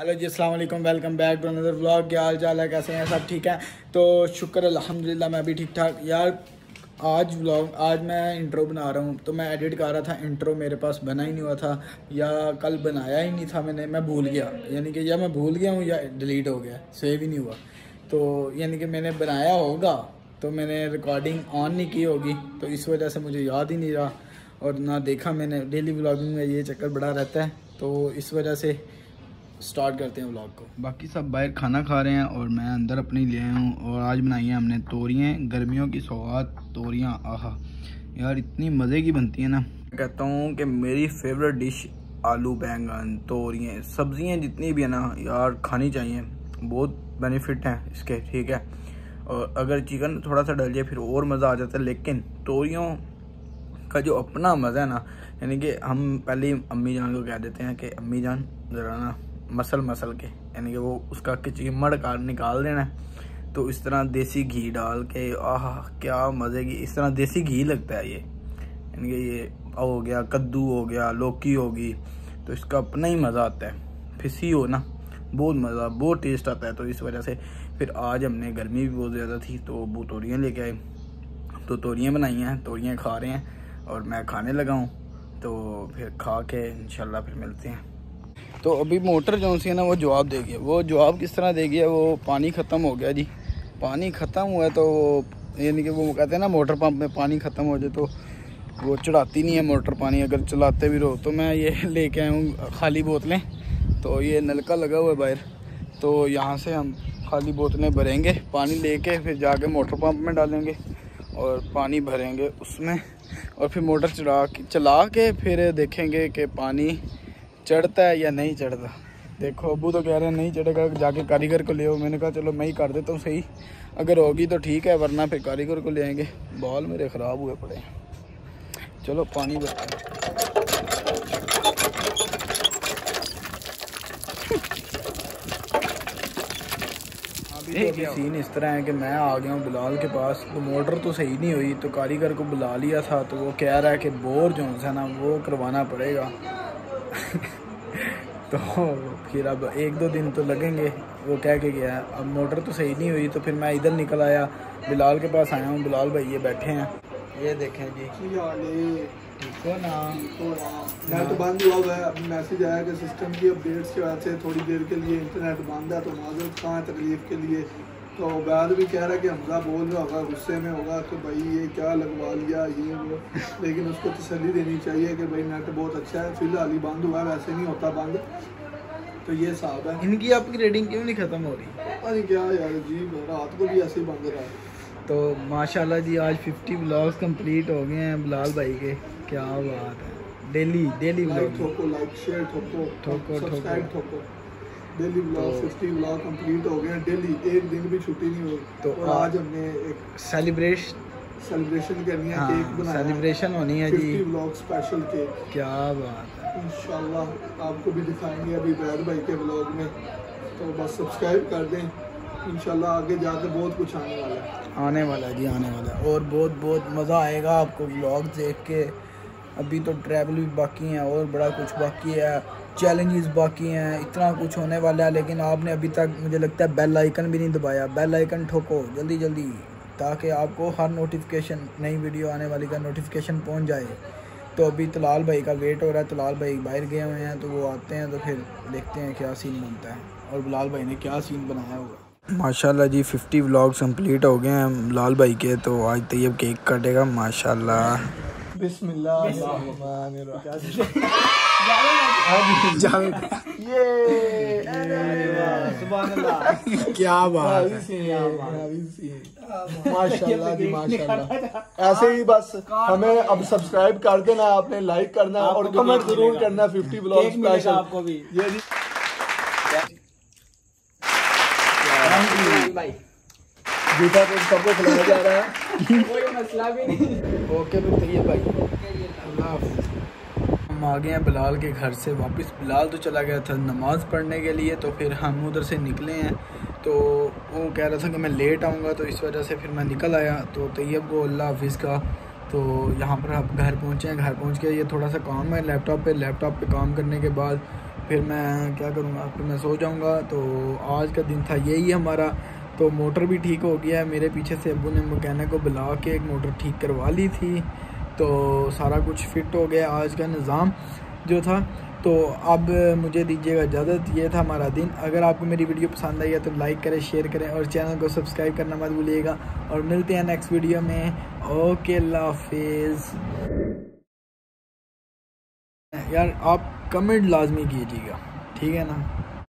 Hello जी, अस्सलाम वालेकुम, welcome back to another vlog. क्या हाल चाल है, कैसे हैं सब? ठीक है। तो शुक्र अल्हम्दुलिल्लाह मैं भी ठीक ठाक। यार आज मैं इंट्रो बना रहा हूँ, तो मैं एडिट कर रहा था। इंट्रो मेरे पास बना ही नहीं हुआ था, या कल बनाया ही नहीं था मैं भूल गया। यानी कि या मैं भूल गया हूँ या डिलीट हो गया, सेव ही नहीं हुआ। तो यानी कि मैंने बनाया होगा तो मैंने रिकॉर्डिंग ऑन नहीं की होगी, तो इस वजह से मुझे याद ही नहीं रहा और ना देखा मैंने। डेली व्लॉगिंग में ये चक्कर बड़ा रहता है, तो इस वजह से स्टार्ट करते हैं व्लॉग को। बाकी सब बाहर खाना खा रहे हैं और मैं अंदर अपनी ले आया हूँ। और आज बनाई है हमने तोरियाँ, गर्मियों की सौगात तोरियाँ। आहा यार, इतनी मज़े की बनती है ना। कहता हूँ कि मेरी फेवरेट डिश आलू बैंगन तोरियाँ सब्जियाँ जितनी भी है ना यार, खानी चाहिए। बहुत बेनिफिट हैं इसके, ठीक है। और अगर चिकन थोड़ा सा डल जाए फिर और मज़ा आ जाता है, लेकिन तोरियों का जो अपना मज़ा है ना, यानी कि हम पहले अम्मी जान को कह देते हैं कि अम्मी जान ज़रा ना मसल के, यानी कि वो उसका चिमड़ का निकाल देना है। तो इस तरह देसी घी डाल के, आह क्या मज़े की, इस तरह देसी घी लगता है ये। यानी कि ये हो गया कद्दू, हो गया लौकी होगी, तो इसका अपना ही मज़ा आता है। फिसी हो ना, बहुत मज़ा, बहुत टेस्ट आता है। तो इस वजह से फिर आज हमने, गर्मी भी बहुत ज़्यादा थी तो वो तोरियाँ लेके आए, तो तोरियाँ बनाई हैं, तोरियाँ खा रहे हैं और मैं खाने लगा हूँ। तो फिर खा के इंशाल्लाह फिर मिलते हैं। तो अभी मोटर जो सी है ना वो जवाब देगी। वो जवाब किस तरह देगी? वो पानी ख़त्म हो गया जी, पानी ख़त्म हुआ है। तो यानी कि वो कहते हैं ना, मोटर पंप में पानी ख़त्म हो जाए तो वो चढ़ाती नहीं है मोटर पानी, अगर चलाते भी रहो। तो मैं ये लेके आया हूँ खाली बोतलें। तो ये नलका लगा हुआ है बाहर, तो यहाँ से हम खाली बोतलें भरेंगे, पानी लेके फिर जाके मोटर पंप में डालेंगे और पानी भरेंगे उसमें, और फिर मोटर चला के फिर देखेंगे कि पानी चढ़ता है या नहीं चढ़ता। देखो अबू तो कह रहे हैं नहीं चढ़ेगा, जाके कारीगर को ले आओ। मैंने कहा चलो मैं ही कर देता हूँ सही, अगर होगी तो ठीक है, वरना फिर कारीगर को ले आएंगे। बाल मेरे ख़राब हुए पड़े हैं। चलो पानी भरते हैं। अभी तो सीन इस तरह है कि मैं आ गया हूँ बिलाल के पास। तो मोटर तो सही नहीं हुई, तो कारीगर को बुला लिया था, तो वो कह रहा है कि बोर जो है ना वो करवाना पड़ेगा। तो फिर अब 1-2 दिन तो लगेंगे, वो कह के गया। अब मोटर तो सही नहीं हुई, तो फिर मैं इधर निकल आया, बिलाल के पास आया हूँ। बिलाल भाई ये बैठे हैं, ये देखें जी। ठीक हो ना? नेट बंद हुआ है, अभी मैसेज आया कि सिस्टम की अपडेट्स की वजह से थोड़ी देर के लिए इंटरनेट बंद है। तो माजूद कहाँ है तकलीफ के लिए। तो बैद भी कह रहा है कि हमजा बोल रहा होगा, गुस्से में होगा कि भाई ये क्या लगवा लिया ये वो, लेकिन उसको तसल्ली देनी चाहिए कि भाई नेट बहुत अच्छा है। फिलहाल ही बंद हुआ है, वैसे नहीं होता बंद। तो ये साहब है। इनकी आपकी रेटिंग क्यों नहीं ख़त्म हो रही? अरे क्या यार जी, रात को भी ऐसे ही बंद रहा है। तो माशाल्लाह जी, आज 50 व्लॉग्स कंप्लीट हो गए हैं बिलाल भाई के। क्या बात है, डेली लाइक ठोको, लाइक शेयर ठोको, सब्सक्राइब ठोको। डेली व्लॉग 50 व्लॉग कंप्लीट हो गए हैं। डेली एक दिन भी छुट्टी नहीं हुई। तो आज हमने एक सेलिब्रेशन करनी है, केक बनाना, सेलिब्रेशन होनी है जी, 50 व्लॉग स्पेशल केक। क्या बात है। इंशाल्लाह आपको भी दिखाएंगे अभी बैद भाई के व्लॉग में। तो बस सब्सक्राइब कर दें, इंशाल्लाह आगे जाके बहुत कुछ आने वाला है। आने वाला है जी, आने वाला है। और बहुत मज़ा आएगा आपको व्लॉग देख के। अभी तो ट्रैवल भी बाकी है और बड़ा कुछ बाकी है, चैलेंजेस बाकी हैं, इतना कुछ होने वाला है। लेकिन आपने अभी तक मुझे लगता है बेल आइकन भी नहीं दबाया। बेल आइकन ठोको जल्दी, ताकि आपको हर नोटिफिकेशन, नई वीडियो आने वाली का नोटिफिकेशन पहुंच जाए। तो अभी तलाल भाई का वेट हो रहा है, तलाल भाई बाहर गए हुए हैं, तो वो आते हैं तो फिर देखते हैं क्या सीन बनता है और बिलाल भाई ने क्या सीन बनाया होगा। माशाल्लाह जी 50 व्लॉग्स कंप्लीट हो गए हैं बिलाल भाई के। तो आज तैयब केक काटेगा माशाल्लाह। बिस्मिल्लाह। क्या बात माशाल्लाह जी, माशाल्लाह। ऐसे ही बस हमें अब सब्सक्राइब कर देना, आपने लाइक करना और कमेंट जरूर करना। 50 व्लॉग स्पेशल आपको भी ये जूता तो सबको खिलाया जा रहा है, कोई मसला भी नहीं। ओके तैयब भाई, हम आ गए हैं बिलाल के घर से वापस। बिलाल तो चला गया था नमाज़ पढ़ने के लिए, तो फिर हम उधर से निकले हैं। तो वो कह रहा था कि मैं लेट आऊँगा, तो इस वजह से फिर मैं निकल आया। तो तैयब को अल्लाह हाफिज़ का। तो यहाँ पर आप घर पहुँचे हैं, घर पहुँच के ये थोड़ा सा काम है लैपटॉप पे काम करने के बाद फिर मैं क्या करूँगा, फिर मैं सो जाऊँगा। तो आज का दिन था यही हमारा। तो मोटर भी ठीक हो गया है, मेरे पीछे से अब्बू ने मैकेनिक को बुला के एक मोटर ठीक करवा ली थी, तो सारा कुछ फिट हो गया आज का निज़ाम जो था। तो अब मुझे दीजिएगा इजाज़त, ये था हमारा दिन। अगर आपको मेरी वीडियो पसंद आई है तो लाइक करें, शेयर करें और चैनल को सब्सक्राइब करना मत भूलिएगा। और मिलते हैं नेक्स्ट वीडियो में। ओके, अल्लाह हाफिज़। यार आप कमेंट लाजमी कीजिएगा, ठीक है ना।